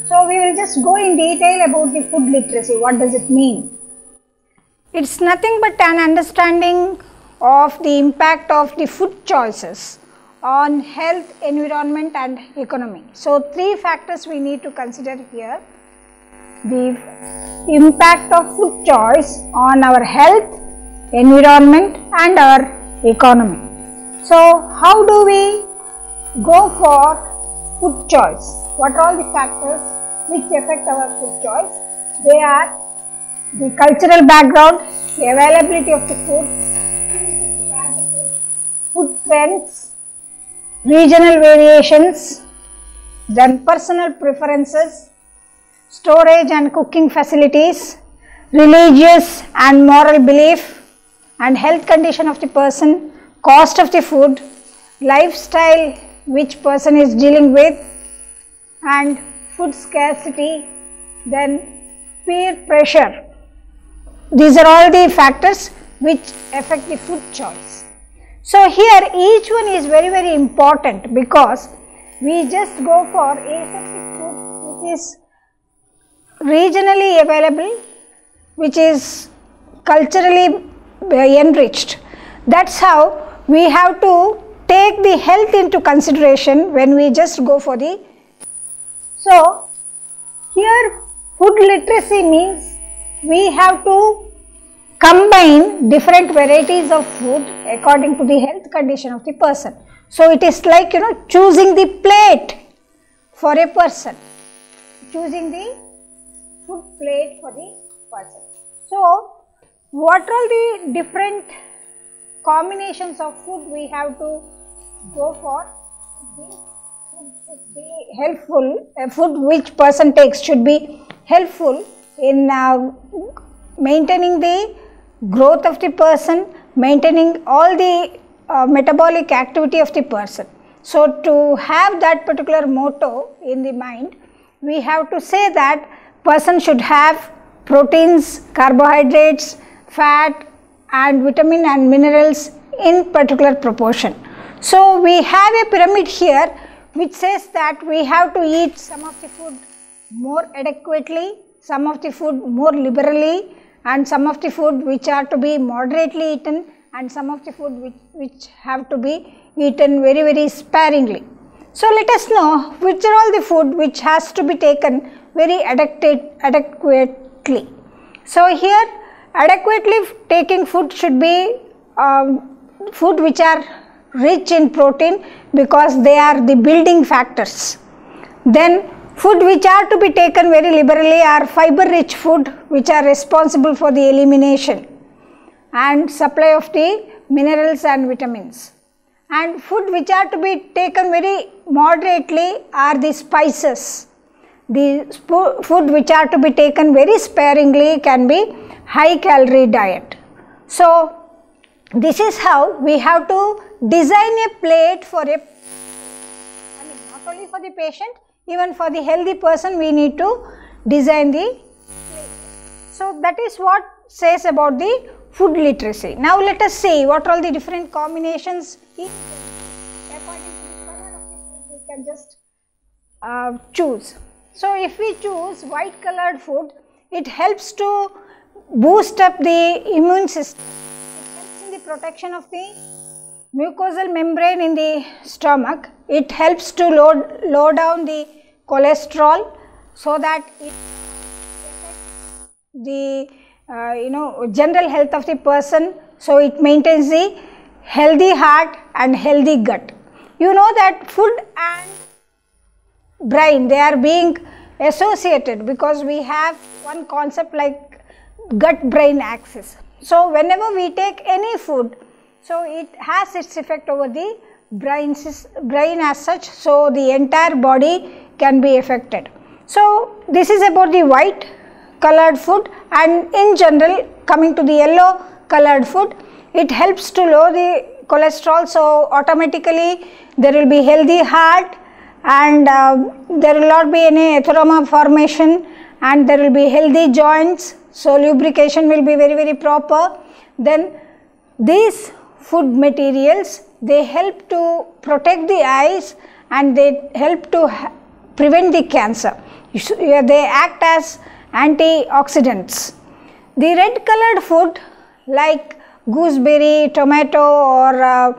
So we will just go in detail about the food literacy. What does it mean? It's nothing but an understanding of the impact of the food choices on health, environment and economy. So three factors we need to consider here. The impact of food choice on our health, environment and our economy. So how do we go for food choice? What are all the factors which affect our food choice? They are the cultural background, the availability of the food trends, regional variations, then personal preferences, storage and cooking facilities, religious and moral belief and health condition of the person, cost of the food, lifestyle which person is dealing with and food scarcity, then peer pressure. These are all the factors which affect the food choice. So here each one is very important because we just go for aseptic food which is regionally available, which is culturally enriched. That's how we have to take the health into consideration when we just go for the. So here food literacy means we have to combine different varieties of food according to the health condition of the person. So it is like, choosing the plate for a person, choosing the food plate for the person. So what are the different combinations of food we have to go for? The food should be helpful, a food which person takes should be helpful in maintaining the growth of the person, maintaining all the metabolic activity of the person. So to have that particular motto in the mind, we have to say that person should have proteins, carbohydrates, fat and vitamin and minerals in particular proportion. So we have a pyramid here which says that we have to eat some of the food more adequately, some of the food more liberally and some of the food which are to be moderately eaten and some of the food which have to be eaten very sparingly. So let us know which are all the food which has to be taken very adequately. So here adequately taking food should be food which are rich in protein because they are the building factors. Then food which are to be taken very liberally are fiber rich food which are responsible for the elimination and supply of the minerals and vitamins. And food which are to be taken very moderately are the spices. The food which are to be taken very sparingly can be high calorie diet. So this is how we have to design a plate for not only for the patient, even for the healthy person we need to design the plate. So that is what says about the food literacy. Now let us see what are all the different combinations. According to the color of the food we can just choose. So if we choose white colored food, it helps to boost up the immune system. It helps in the protection of the mucosal membrane in the stomach. It helps to low down the cholesterol so that it affects the general health of the person. So it maintains the healthy heart and healthy gut. You know that food and brain, they are being associated because we have one concept like gut brain axis. So whenever we take any food, so it has its effect over the brain as such, so the entire body can be affected. So this is about the white colored food, and in general coming to the yellow colored food, it helps to lower the cholesterol, so automatically there will be healthy heart and there will not be any atheroma formation and there will be healthy joints, so lubrication will be very proper. Then these food materials, they help to protect the eyes and they help to prevent the cancer. They act as antioxidants. The red colored food like gooseberry, tomato or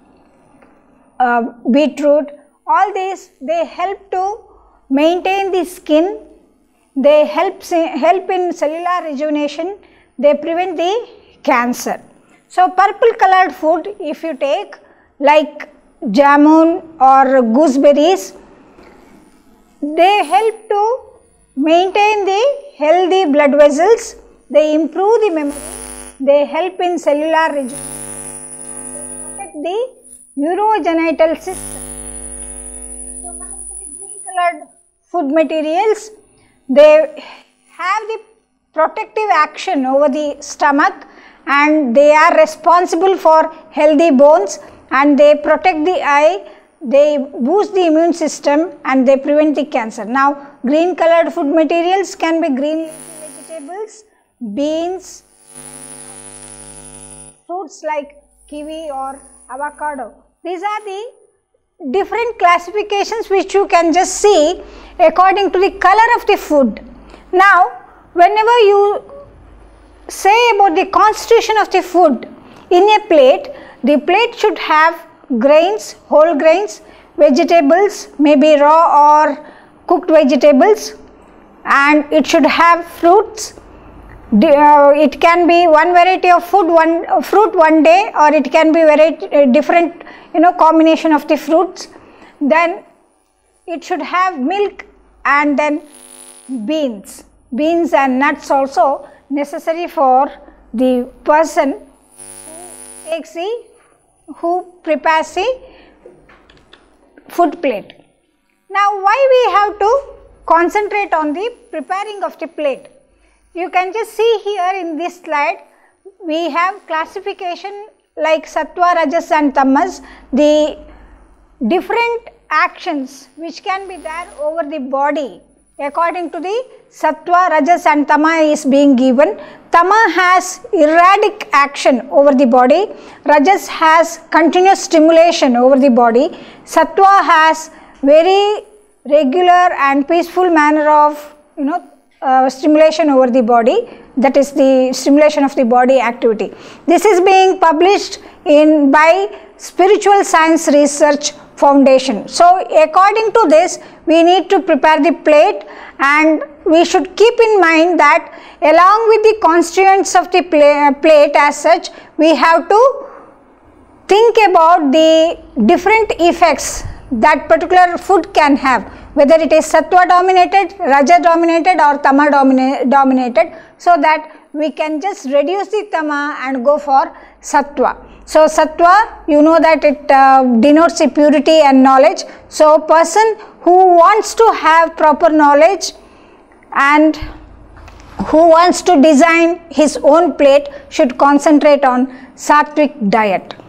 beetroot, all these, they help to maintain the skin, they help in cellular rejuvenation, they prevent the cancer. So purple colored food if you take like jamun or gooseberries, they help to maintain the healthy blood vessels, they improve the memory, they help in cellular rejuvenation, protect the urogenital system. So coming to the green colored food materials, they have the protective action over the stomach and they are responsible for healthy bones and they protect the eye, they boost the immune system and they prevent the cancer. Now green colored food materials can be green leafy vegetables, beans, fruits like kiwi or avocado. These are the different classifications which you can just see according to the color of the food. Now whenever you say about the constitution of the food in a plate, the plate should have grains, whole grains, vegetables, maybe raw or cooked vegetables, and it should have fruits. It can be one variety of fruit one day, or it can be different combination of the fruits. Then it should have milk and then beans and nuts also necessary for the person who prepares the food plate. Now why we have to concentrate on the preparing of the plate? You can just see here in this slide, we have classification like sattva, rajas and tamas, the different actions which can be there over the body according to the sattva, rajas and tama is being given. Tama has erratic action over the body, rajas has continuous stimulation over the body, sattva has very regular and peaceful manner of stimulation over the body, that is the stimulation of the body activity. This is being published by Spiritual Science Research Foundation. So according to this, we need to prepare the plate and we should keep in mind that along with the constituents of the plate as such, we have to think about the different effects that particular food can have, whether it is sattva dominated, raja dominated or tama dominated, so that we can just reduce the tama and go for sattva. So sattva, you know that it denotes the purity and knowledge. So person who wants to have proper knowledge and who wants to design his own plate should concentrate on sattvic diet.